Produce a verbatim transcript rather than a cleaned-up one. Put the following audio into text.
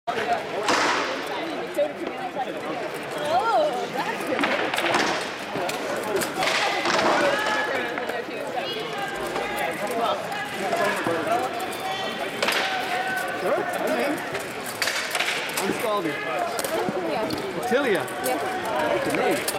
Oh, that's good. Sure, I'm in. I'm Scaldy. Yeah. Tilia. Yeah. Good name.